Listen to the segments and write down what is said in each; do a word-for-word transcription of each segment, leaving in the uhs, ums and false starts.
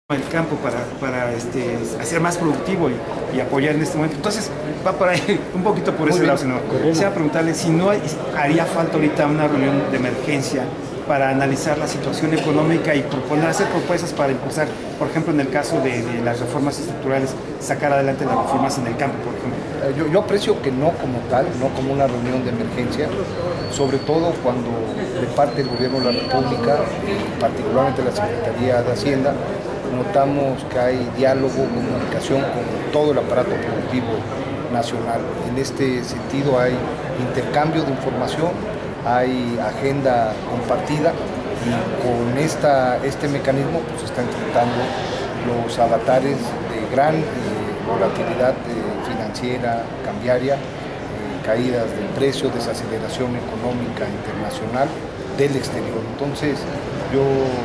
el campo para, para este, hacer más productivo y, y apoyar en este momento. Entonces, va por ahí, un poquito por ese lado, senador. Quisiera preguntarle si no hay, haría falta ahorita una reunión de emergencia para analizar la situación económica y proponer, hacer propuestas para impulsar, por ejemplo, en el caso de, de las reformas estructurales, sacar adelante las reformas en el campo, por ejemplo. Yo, yo aprecio que no como tal, no como una reunión de emergencia, sobre todo cuando de parte del Gobierno de la República, particularmente la Secretaría de Hacienda, notamos que hay diálogo, comunicación con todo el aparato productivo nacional. En este sentido hay intercambio de información, hay agenda compartida y con esta, este mecanismo pues, se están enfrentando los avatares de gran eh, volatilidad eh, financiera, cambiaria, eh, caídas del precio, desaceleración económica internacional del exterior. Entonces yo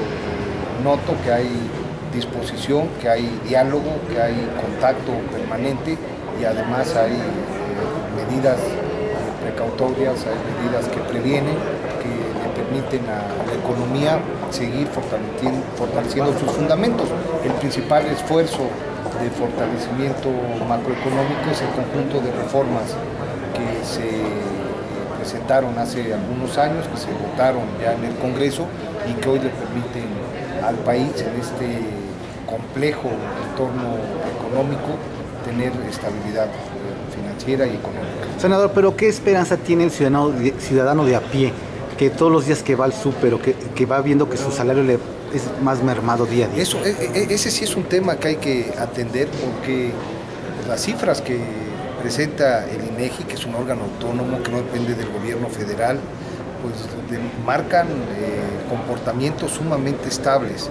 eh, noto que hay disposición, que hay diálogo, que hay contacto permanente y además hay eh, medidas precautorias, hay medidas que previenen, que le permiten a la economía seguir fortaleciendo, fortaleciendo sus fundamentos. El principal esfuerzo de fortalecimiento macroeconómico es el conjunto de reformas que se presentaron hace algunos años, que se votaron ya en el Congreso y que hoy le permiten al país en este complejo entorno económico tener estabilidad financiera y económica. Senador, pero ¿qué esperanza tiene el ciudadano de, ciudadano de a pie, que todos los días que va al súper o que, que va viendo que su salario le es más mermado día a día? Eso, ese sí es un tema que hay que atender porque las cifras que presenta el INEGI, que es un órgano autónomo que no depende del gobierno federal, pues de, marcan eh, comportamientos sumamente estables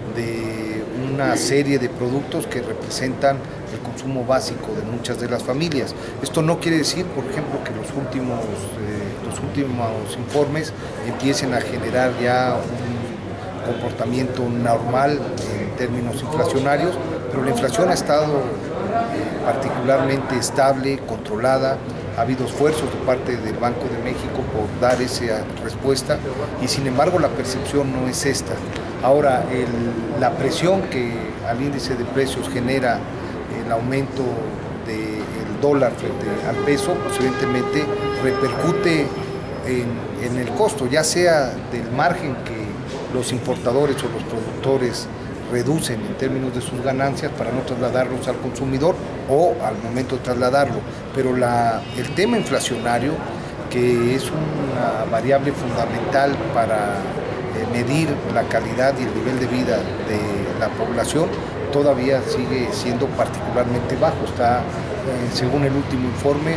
de una serie de productos que representan el consumo básico de muchas de las familias. Esto no quiere decir, por ejemplo, que los últimos, eh, los últimos informes empiecen a generar ya un comportamiento normal en términos inflacionarios, pero la inflación ha estado eh, particularmente estable, controlada. Ha habido esfuerzos de parte del Banco de México por dar esa respuesta y sin embargo la percepción no es esta. Ahora, el, la presión que al índice de precios genera el aumento del dólar frente al peso, pues evidentemente repercute en, en el costo, ya sea del margen que los importadores o los productores reducen en términos de sus ganancias para no trasladarlos al consumidor o al momento de trasladarlo. Pero la, el tema inflacionario, que es una variable fundamental para eh, medir la calidad y el nivel de vida de la población, todavía sigue siendo particularmente bajo. Está, eh, según el último informe,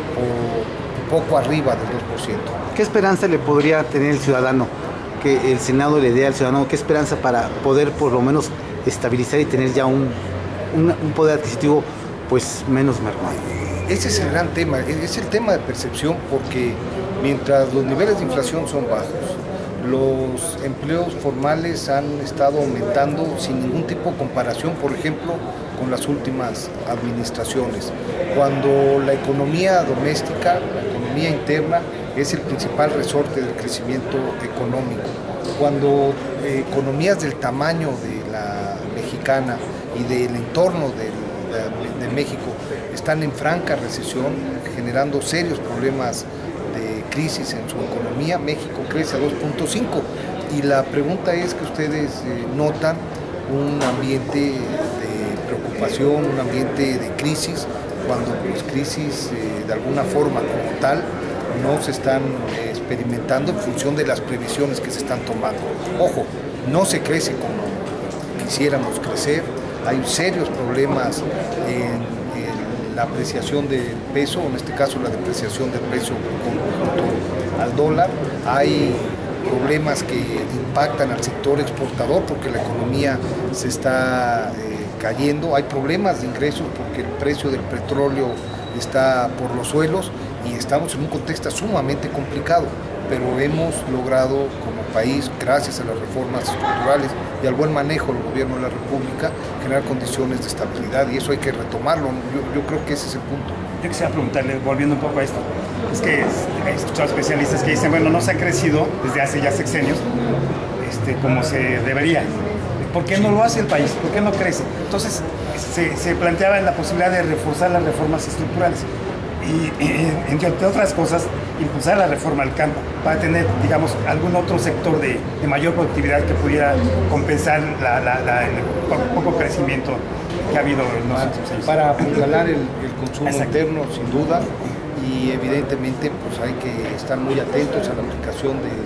por, poco arriba del dos por ciento. ¿Qué esperanza le podría tener el ciudadano? Que el Senado le dé al ciudadano, ¿qué esperanza para poder por lo menos estabilizar y tener ya un, un, un poder adquisitivo pues menos mermado? Ese es el gran tema, es el tema de percepción, porque mientras los niveles de inflación son bajos, los empleos formales han estado aumentando sin ningún tipo de comparación, por ejemplo, con las últimas administraciones. Cuando la economía doméstica, la economía interna, es el principal resorte del crecimiento económico. Cuando eh, economías del tamaño de la mexicana y del entorno de, de, de México están en franca recesión, generando serios problemas de crisis en su economía, México crece a dos punto cinco. Y la pregunta es que ustedes eh, notan un ambiente de preocupación, un ambiente de crisis, cuando pues, crisis eh, de alguna forma como tal no se están eh, experimentando en función de las previsiones que se están tomando. Ojo, no se crece como quisiéramos crecer, hay serios problemas en, en la apreciación del peso, en este caso la depreciación del peso con al dólar, hay problemas que impactan al sector exportador porque la economía se está eh, cayendo, hay problemas de ingresos porque el precio del petróleo está por los suelos y estamos en un contexto sumamente complicado, pero hemos logrado como país, gracias a las reformas estructurales y al buen manejo del gobierno de la República, generar condiciones de estabilidad y eso hay que retomarlo. Yo, yo creo que ese es el punto. Yo quisiera preguntarle, volviendo un poco a esto, es que he escuchado especialistas que dicen, bueno, no se ha crecido desde hace ya sexenios este, como se debería. ¿Por qué no lo hace el país? ¿Por qué no crece? Entonces se, se planteaba la posibilidad de reforzar las reformas estructurales y, y entre otras cosas, impulsar la reforma al campo para tener, digamos, algún otro sector de, de mayor productividad que pudiera compensar la, la, la, el poco crecimiento que ha habido en los últimos años. Para apuntalar el, el consumo Exacto. interno, sin duda, y evidentemente pues hay que estar muy atentos a la aplicación de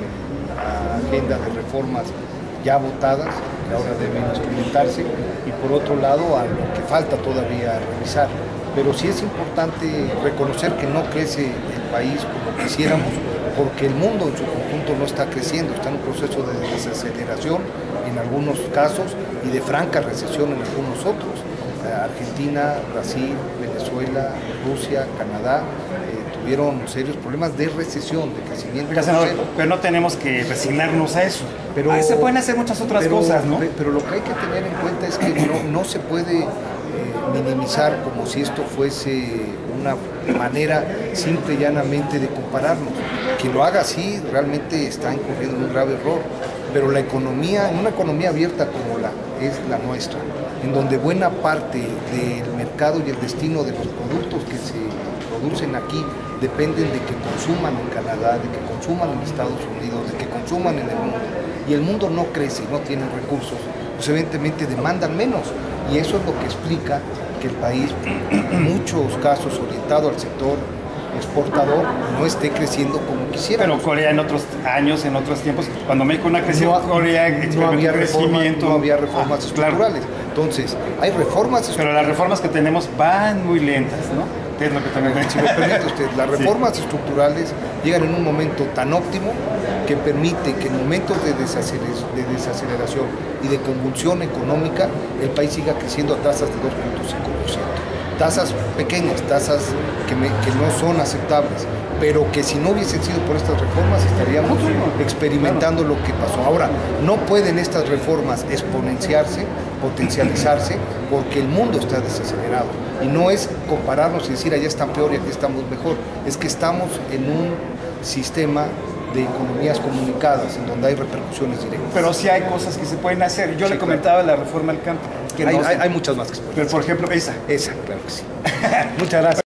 la agenda de reformas ya votadas, que ahora deben implementarse, y por otro lado a lo que falta todavía revisar. Pero sí es importante reconocer que no crece el país como quisiéramos, porque el mundo en su conjunto no está creciendo, está en un proceso de desaceleración en algunos casos y de franca recesión en algunos otros. Argentina, Brasil, Venezuela, Rusia, Canadá eh, tuvieron serios problemas de recesión, de crecimiento. Oiga, senador, pero no tenemos que resignarnos a eso. Pero, ah, se pueden hacer muchas otras pero, cosas, ¿no? Pero lo que hay que tener en cuenta es que no, no se puede eh, minimizar como si esto fuese una manera simple y llanamente de compararnos. Quien lo haga así realmente está incurriendo en un grave error. Pero la economía, en una economía abierta como la es la nuestra, en donde buena parte del mercado y el destino de los productos que se producen aquí dependen de que consuman en Canadá, de que consuman en Estados Unidos, de que consuman en el mundo, y el mundo no crece, no tiene recursos, pues evidentemente demandan menos, y eso es lo que explica que el país, en muchos casos orientado al sector exportador, no esté creciendo como quisiera. Pero Corea en otros años, en otros tiempos, cuando México no creció, no, Corea no había crecimiento. Reforma, no había reformas ah, estructurales. Claro. Entonces, hay reformas estructurales. Pero las reformas que tenemos van muy lentas, ¿no? ¿Qué es lo que también si me permite usted, las reformas sí. estructurales llegan en un momento tan óptimo que permite que en momentos de, desaceleración, de desaceleración y de convulsión económica el país siga creciendo a tasas de dos punto cinco por ciento. Tasas pequeñas, tasas que, me, que no son aceptables, pero que si no hubiesen sido por estas reformas estaríamos experimentando lo que pasó. Ahora, no pueden estas reformas exponenciarse, potencializarse, porque el mundo está desacelerado. Y no es compararnos y decir allá están peor y aquí estamos mejor, es que estamos en un sistema de economías comunicadas, en donde hay repercusiones directas. Pero sí hay cosas que se pueden hacer. Yo sí, le comentaba claro. la reforma al campo. Que hay, no hay, hay muchas más que se pueden Pero hacer. por ejemplo, esa. Esa, claro que sí. Muchas gracias.